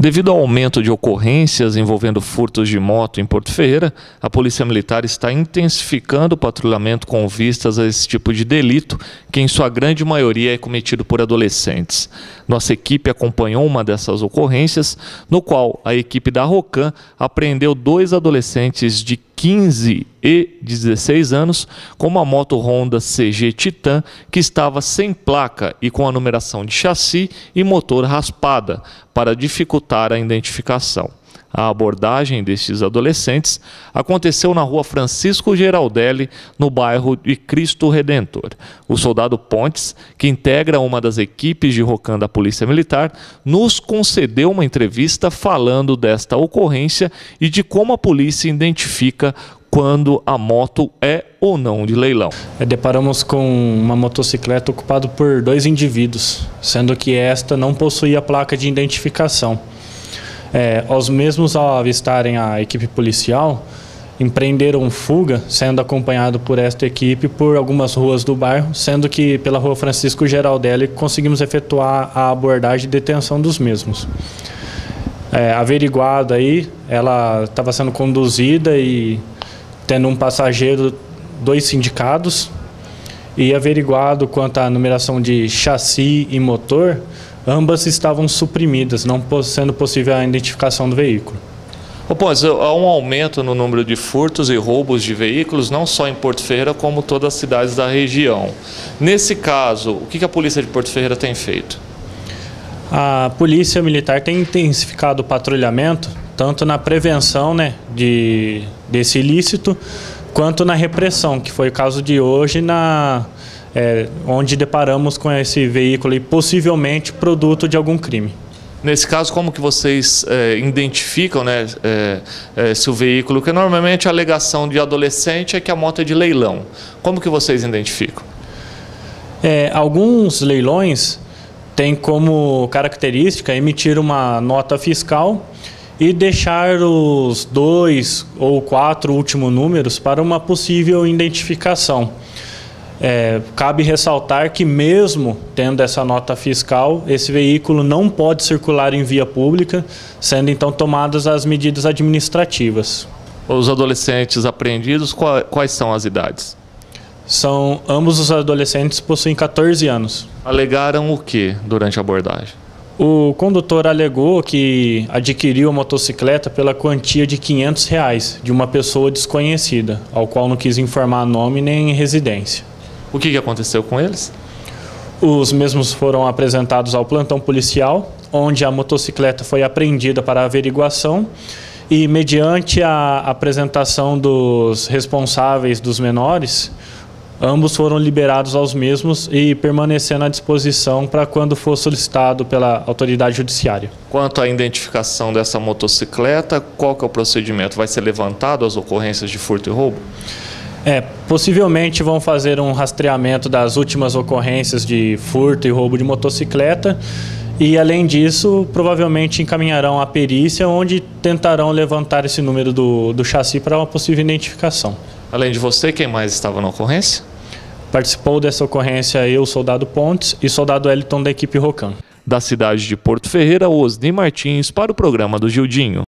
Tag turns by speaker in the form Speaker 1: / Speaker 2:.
Speaker 1: Devido ao aumento de ocorrências envolvendo furtos de moto em Porto Ferreira, a Polícia Militar está intensificando o patrulhamento com vistas a esse tipo de delito, que em sua grande maioria é cometido por adolescentes. Nossa equipe acompanhou uma dessas ocorrências, no qual a equipe da Rocan apreendeu 2 adolescentes de 15 e 16 anos com uma moto Honda CG Titan que estava sem placa e com a numeração de chassi e motor raspada, para dificultar a identificação. A abordagem destes adolescentes aconteceu na rua Francisco Geraldelli, no bairro de Cristo Redentor. O soldado Pontes, que integra uma das equipes de Rocan da Polícia Militar, nos concedeu uma entrevista falando desta ocorrência e de como a polícia identifica quando a moto é ou não de leilão.
Speaker 2: Deparamos com uma motocicleta ocupada por 2 indivíduos, sendo que esta não possuía placa de identificação. Os mesmos, ao avistarem a equipe policial, empreenderam fuga, sendo acompanhado por esta equipe por algumas ruas do bairro, sendo que pela rua Francisco Geraldelli conseguimos efetuar a abordagem e detenção dos mesmos. Averiguado aí, ela estava sendo conduzida e tendo um passageiro 2 sindicados, e averiguado quanto à numeração de chassi e motor, ambas estavam suprimidas, não sendo possível a identificação do veículo.
Speaker 1: Pontes, há um aumento no número de furtos e roubos de veículos, não só em Porto Ferreira, como todas as cidades da região. Nesse caso, o que a Polícia de Porto Ferreira tem feito?
Speaker 2: A Polícia Militar tem intensificado o patrulhamento, tanto na prevenção, desse ilícito, quanto na repressão, que foi o caso de hoje, onde deparamos com esse veículo e possivelmente produto de algum crime.
Speaker 1: Nesse caso, como que vocês identificam se o veículo, que normalmente a alegação de adolescente é que a moto é de leilão, como que vocês identificam?
Speaker 2: Alguns leilões têm como característica emitir uma nota fiscal e deixar os 2 ou 4 últimos números para uma possível identificação. Cabe ressaltar que mesmo tendo essa nota fiscal, esse veículo não pode circular em via pública, sendo então tomadas as medidas administrativas.
Speaker 1: Os adolescentes apreendidos, quais são as idades?
Speaker 2: Ambos os adolescentes possuem 14 anos.
Speaker 1: Alegaram o que durante a abordagem?
Speaker 2: O condutor alegou que adquiriu a motocicleta pela quantia de R$500 de uma pessoa desconhecida, ao qual não quis informar nome nem residência.
Speaker 1: O que aconteceu com eles?
Speaker 2: Os mesmos foram apresentados ao plantão policial, onde a motocicleta foi apreendida para averiguação e, mediante a apresentação dos responsáveis dos menores, ambos foram liberados aos mesmos e permanecendo à disposição para quando for solicitado pela autoridade judiciária.
Speaker 1: Quanto à identificação dessa motocicleta, qual que é o procedimento? Vai ser levantado as ocorrências de furto e roubo?
Speaker 2: Possivelmente vão fazer um rastreamento das últimas ocorrências de furto e roubo de motocicleta e, além disso, provavelmente encaminharão a perícia, onde tentarão levantar esse número do chassi para uma possível identificação.
Speaker 1: Além de você, quem mais estava na ocorrência?
Speaker 2: Participou dessa ocorrência eu, soldado Pontes, e soldado Eliton da equipe Rocan.
Speaker 1: Da cidade de Porto Ferreira, Osni Martins para o programa do Gildinho.